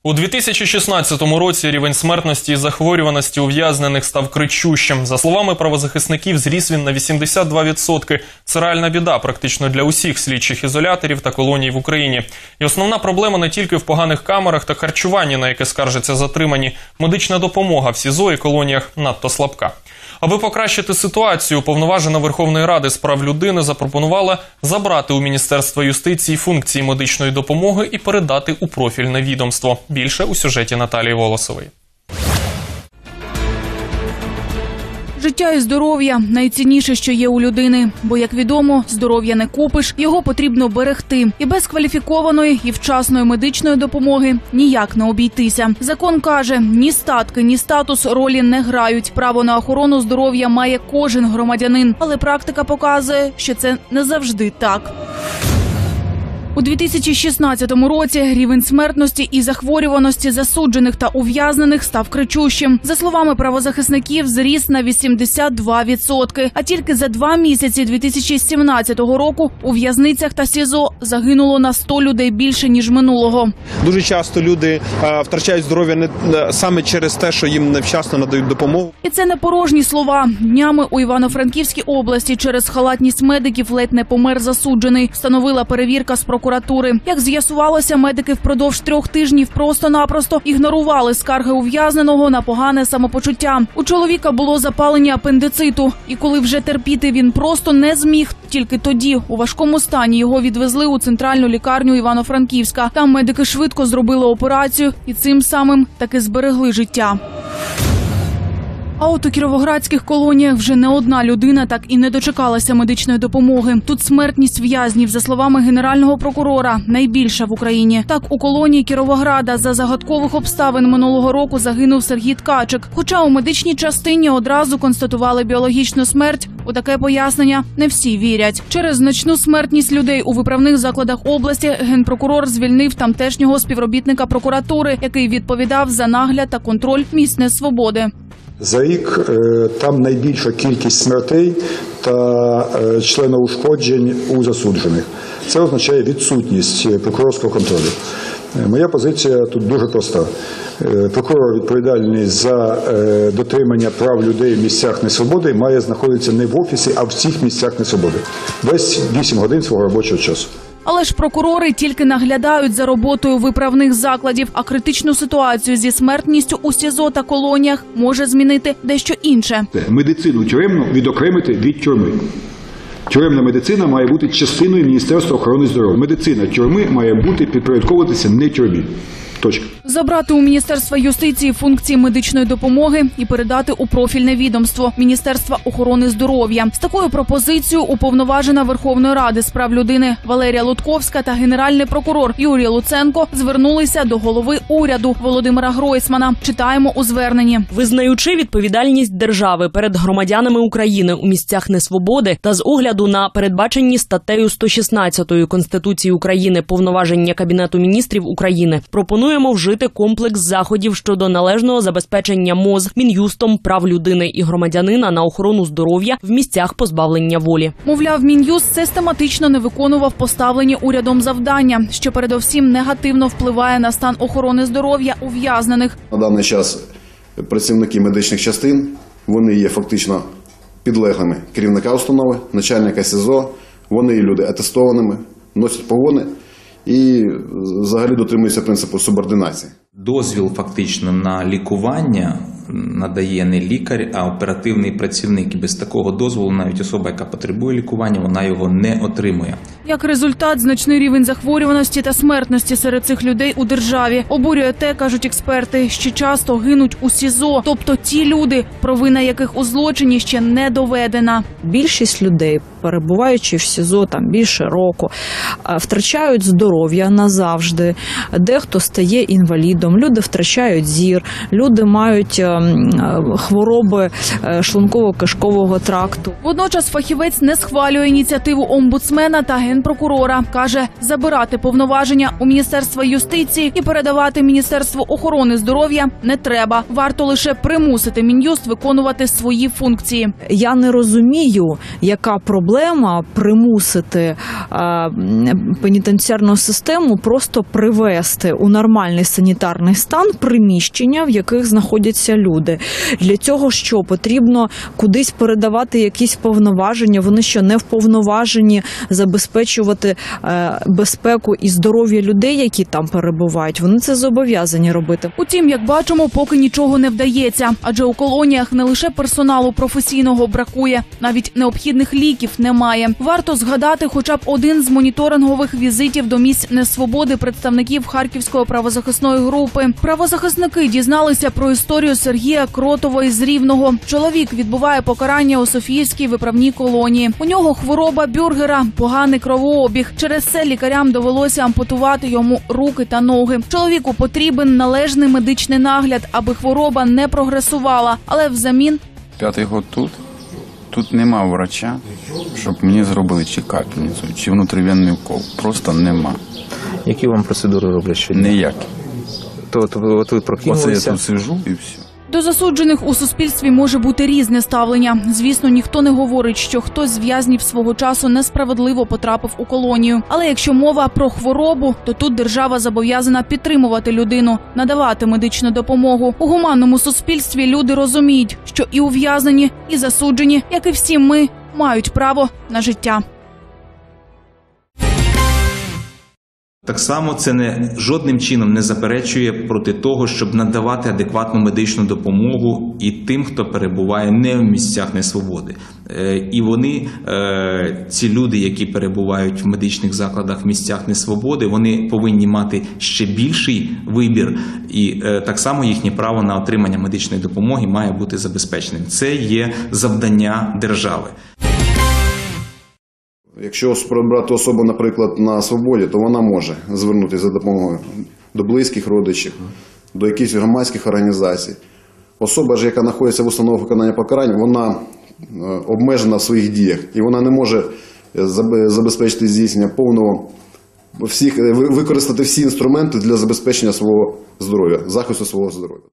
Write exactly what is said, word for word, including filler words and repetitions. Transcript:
У дві тисячі шістнадцятому році рівень смертності і захворюваності ув'язнених став кричущим. За словами правозахисників, зріс він на вісімдесят два відсотки. Це реальна біда практично для усіх слідчих ізоляторів та колоній в Україні. І основна проблема не тільки в поганих камерах та харчуванні, на яке скаржаться затримані. Медична допомога в СІЗО і колоніях надто слабка. Аби покращити ситуацію, Уповноважена Верховної Ради з прав людини запропонувала забрати у Міністерства юстиції функції медичної допомоги і передати у профільне відомство. Більше у сюжеті Наталії Волосової. Життя і здоров'я – найцінніше, що є у людини. Бо, як відомо, здоров'я не купиш, його потрібно берегти. І без кваліфікованої і вчасної медичної допомоги ніяк не обійтися. Закон каже, ні статки, ні статус ролі не грають. Право на охорону здоров'я має кожен громадянин. Але практика показує, що це не завжди так. У дві тисячі шістнадцятому році рівень смертності і захворюваності засуджених та ув'язнених став кричущим. За словами правозахисників, зріс на вісімдесят два відсотки. А тільки за два місяці дві тисячі сімнадцятого року у в'язницях та СІЗО загинуло на сто людей більше, ніж минулого. Дуже часто люди а, втрачають здоров'я не саме через те, що їм невчасно надають допомогу. І це не порожні слова. Днями у Івано-Франківській області через халатність медиків ледь не помер засуджений. Встановила перевірка з прокуратури. Як з'ясувалося, медики впродовж трьох тижнів просто-напросто ігнорували скарги ув'язненого на погане самопочуття. У чоловіка було запалення апендициту. І коли вже терпіти він просто не зміг, тільки тоді у важкому стані його відвезли у центральну лікарню Івано-Франківська. Там медики швидко зробили операцію і цим самим таки зберегли життя. А от у кіровоградських колоніях вже не одна людина так і не дочекалася медичної допомоги. Тут смертність в'язнів, за словами генерального прокурора, найбільша в Україні. Так, у колонії Кіровограда за загадкових обставин минулого року загинув Сергій Ткачик. Хоча у медичній частині одразу констатували біологічну смерть, у таке пояснення не всі вірять. Через значну смертність людей у виправних закладах області генпрокурор звільнив тамтешнього співробітника прокуратури, який відповідав за нагляд та контроль місць несвободи. За рік там найбільша кількість смертей та членоушкоджень у засуджених. Це означає відсутність прокурорського контролю. Моя позиція тут дуже проста. Прокурор, відповідальний за дотримання прав людей в місцях несвободи, має знаходитися не в офісі, а в всіх місцях несвободи. Весь вісім годин свого робочого часу. Але ж прокурори тільки наглядають за роботою виправних закладів, а критичну ситуацію зі смертністю у СІЗО та колоніях може змінити дещо інше. Медицину тюремну відокремити від тюрми. Тюремна медицина має бути частиною Міністерства охорони здоров'я. Медицина тюрми має бути підпорядковуватися не тюрмі. Точка. Забрати у Міністерства юстиції функції медичної допомоги і передати у профільне відомство – Міністерства охорони здоров'я. З такою пропозицією Уповноважена Верховної Ради з прав людини Валерія Лутковська та генеральний прокурор Юрій Луценко звернулися до голови уряду Володимира Гройсмана. Читаємо у зверненні. Визнаючи відповідальність держави перед громадянами України у місцях несвободи та з огляду на передбачені статтею сто шістнадцятою Конституції України повноваження Кабінету міністрів України, пропонуємо вжити комплекс заходів щодо належного забезпечення МОЗ, Мін'юстом, прав людини і громадянина на охорону здоров'я в місцях позбавлення волі. Мовляв, Мін'юст систематично не виконував поставлені урядом завдання, що передовсім негативно впливає на стан охорони здоров'я ув'язнених. На даний час працівники медичних частин, вони є фактично підлеглими керівника установи, начальника СІЗО, вони є люди атестованими, носять погони і взагалі дотримуються принципу субординації. Дозвіл фактично на лікування надає не лікар, а оперативний працівник. І без такого дозволу навіть особа, яка потребує лікування, вона його не отримує. Як результат, значний рівень захворюваності та смертності серед цих людей у державі. Обурює те, кажуть експерти, що часто гинуть у СІЗО. Тобто ті люди, провина яких у злочині ще не доведена. Більшість людей, перебуваючи в СІЗО там більше року, втрачають здоров'я назавжди. Дехто стає інвалідом, люди втрачають зір, люди мають хвороби шлунково-кишкового тракту. Водночас фахівець не схвалює ініціативу омбудсмена та генпрокурора. Каже, забирати повноваження у Міністерства юстиції і передавати Міністерству охорони здоров'я не треба. Варто лише примусити Мін'юст виконувати свої функції. Я не розумію, яка проблема проблема примусити а, пенітенціарну систему просто привести у нормальний санітарний стан приміщення, в яких знаходяться люди. Для цього що? Потрібно кудись передавати якісь повноваження. Вони що, не вповноважені забезпечувати е, безпеку і здоров'я людей, які там перебувають? Вони це зобов'язані робити. Утім, як бачимо, поки нічого не вдається. Адже у колоніях не лише персоналу професійного бракує, навіть необхідних ліків немає. Варто згадати хоча б один з моніторингових візитів до місць несвободи представників Харківської правозахисної групи. Правозахисники дізналися про історію Сергія Кротова із Рівного. Чоловік відбуває покарання у Софіївській виправній колонії. У нього хвороба Бюргера, поганий кровообіг. Через це лікарям довелося ампутувати йому руки та ноги. Чоловіку потрібен належний медичний нагляд, аби хвороба не прогресувала. Але взамін... П'ятий год тут. Тут нема врача, щоб мені зробили чи капельницю, чи внутрівенний укол. Просто нема. Які вам процедури роблять щодня? Ніякі. То от, от ви прокинулися? Оце я тут сиджу і все. До засуджених у суспільстві може бути різне ставлення. Звісно, ніхто не говорить, що хтось з в'язнів свого часу несправедливо потрапив у колонію. Але якщо мова про хворобу, то тут держава зобов'язана підтримувати людину, надавати медичну допомогу. У гуманному суспільстві люди розуміють, що і ув'язнені, і засуджені, як і всі ми, мають право на життя. Так само це не жодним чином не заперечує проти того, щоб надавати адекватну медичну допомогу і тим, хто перебуває не в місцях несвободи. І вони, ці люди, які перебувають в медичних закладах в місцях несвободи, вони повинні мати ще більший вибір, і так само їхнє право на отримання медичної допомоги має бути забезпеченим. Це є завдання держави. Якщо брати особу, наприклад, на свободі, то вона може звернутися за допомогою до близьких родичів, до якихось громадських організацій. Особа ж, яка знаходиться в установах виконання покарань, вона обмежена в своїх діях, і вона не може забезпечити здійснення повного, всіх, використати всі інструменти для забезпечення свого здоров'я, захисту свого здоров'я.